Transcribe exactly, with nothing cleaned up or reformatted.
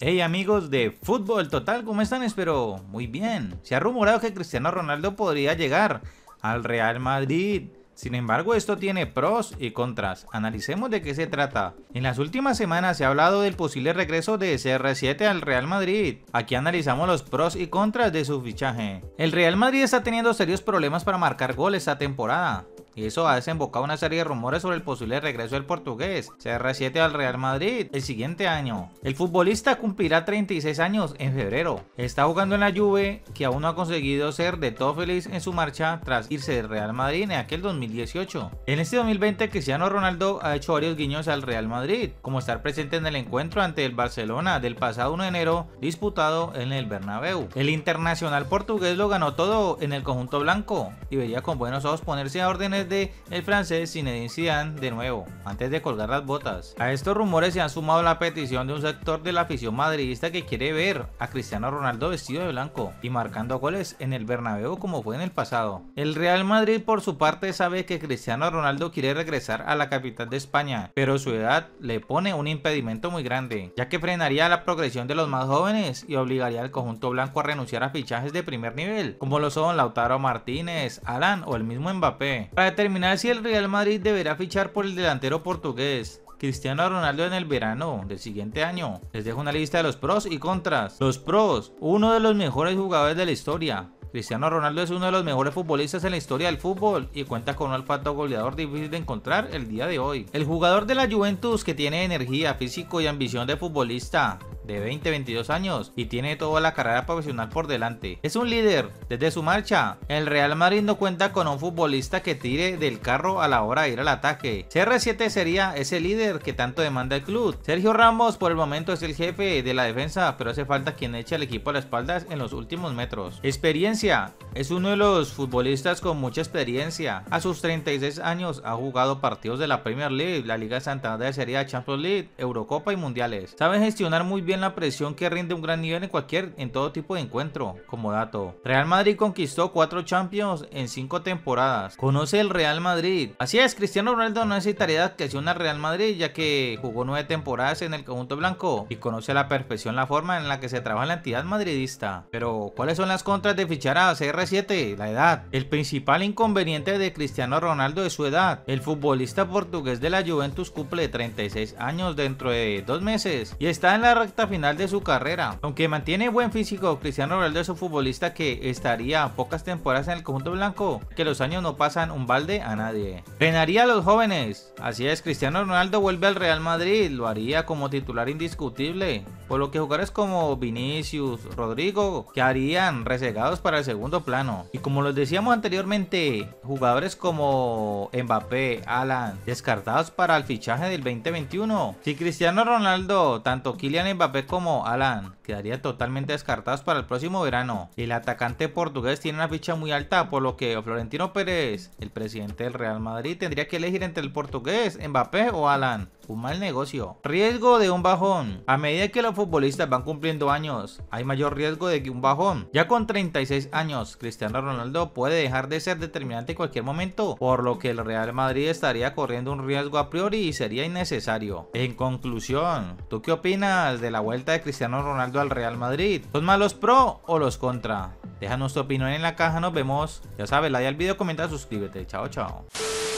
Hey amigos de Fútbol Total, ¿cómo están? Espero muy bien. Se ha rumorado que Cristiano Ronaldo podría llegar al Real Madrid. Sin embargo, esto tiene pros y contras. Analicemos de qué se trata. En las últimas semanas se ha hablado del posible regreso de C R siete al Real Madrid. Aquí analizamos los pros y contras de su fichaje. El Real Madrid está teniendo serios problemas para marcar goles esta temporada, y eso ha desembocado una serie de rumores sobre el posible regreso del portugués C R siete al Real Madrid el siguiente año. El futbolista cumplirá treinta y seis años en febrero. Está jugando en la Juve, que aún no ha conseguido ser de todo feliz en su marcha tras irse del Real Madrid en aquel dos mil dieciocho. En este dos mil veinte, Cristiano Ronaldo ha hecho varios guiños al Real Madrid, como estar presente en el encuentro ante el Barcelona del pasado uno de enero disputado en el Bernabéu. El internacional portugués lo ganó todo en el conjunto blanco y veía con buenos ojos ponerse a órdenes de el francés Zinedine Zidane de nuevo, antes de colgar las botas. A estos rumores se han sumado la petición de un sector de la afición madridista que quiere ver a Cristiano Ronaldo vestido de blanco y marcando goles en el Bernabéu como fue en el pasado. El Real Madrid por su parte sabe que Cristiano Ronaldo quiere regresar a la capital de España, pero su edad le pone un impedimento muy grande, ya que frenaría la progresión de los más jóvenes y obligaría al conjunto blanco a renunciar a fichajes de primer nivel, como lo son Lautaro Martínez, Alan o el mismo Mbappé. Para determinar si el Real Madrid deberá fichar por el delantero portugués Cristiano Ronaldo en el verano del siguiente año, les dejo una lista de los pros y contras. Los pros: uno de los mejores jugadores de la historia. Cristiano Ronaldo es uno de los mejores futbolistas en la historia del fútbol y cuenta con un olfato goleador difícil de encontrar el día de hoy. El jugador de la Juventus, que tiene energía, físico y ambición de futbolista, de veinte a veintidós años, y tiene toda la carrera profesional por delante. Es un líder desde su marcha. El Real Madrid no cuenta con un futbolista que tire del carro a la hora de ir al ataque. C R siete sería ese líder que tanto demanda el club. Sergio Ramos por el momento es el jefe de la defensa, pero hace falta quien eche al equipo a las espaldas en los últimos metros. Experiencia: es uno de los futbolistas con mucha experiencia. A sus treinta y seis años ha jugado partidos de la Premier League, la Liga Santander, Serie A, Champions League, Eurocopa y Mundiales. Sabe gestionar muy bien la presión que rinde un gran nivel en cualquier, en todo tipo de encuentro. Como dato, Real Madrid conquistó cuatro Champions en cinco temporadas. Conoce el Real Madrid. Así es, Cristiano Ronaldo no necesitaría adaptación al Real Madrid, ya que jugó nueve temporadas en el conjunto blanco y conoce a la perfección la forma en la que se trabaja en la entidad madridista. Pero ¿cuáles son las contras de fichar a C R siete? La edad. El principal inconveniente de Cristiano Ronaldo es su edad. El futbolista portugués de la Juventus cumple treinta y seis años dentro de dos meses y está en la recta final de su carrera. Aunque mantiene buen físico, Cristiano Ronaldo es un futbolista que estaría pocas temporadas en el conjunto blanco, que los años no pasan un balde a nadie. Frenaría a los jóvenes. Así es, Cristiano Ronaldo vuelve al Real Madrid, lo haría como titular indiscutible, por lo que jugadores como Vinicius, Rodrigo quedarían resegados para el segundo plano. Y como les decíamos anteriormente, jugadores como Mbappé, Alan, descartados para el fichaje del veinte veintiuno. Si Cristiano Ronaldo, tanto Kylian Mbappé como Alan quedarían totalmente descartados para el próximo verano. El atacante portugués tiene una ficha muy alta, por lo que Florentino Pérez, el presidente del Real Madrid, tendría que elegir entre el portugués, Mbappé o Alan. Un mal negocio. Riesgo de un bajón. A medida que los futbolistas van cumpliendo años, hay mayor riesgo de que un bajón. Ya con treinta y seis años, Cristiano Ronaldo puede dejar de ser determinante en cualquier momento, por lo que el Real Madrid estaría corriendo un riesgo a priori y sería innecesario. En conclusión, ¿tú qué opinas de la vuelta de Cristiano Ronaldo al Real Madrid? ¿Son más los pro o los contra? Déjanos tu opinión en la caja, nos vemos. Ya sabes, like al video, comenta, suscríbete. Chao, chao.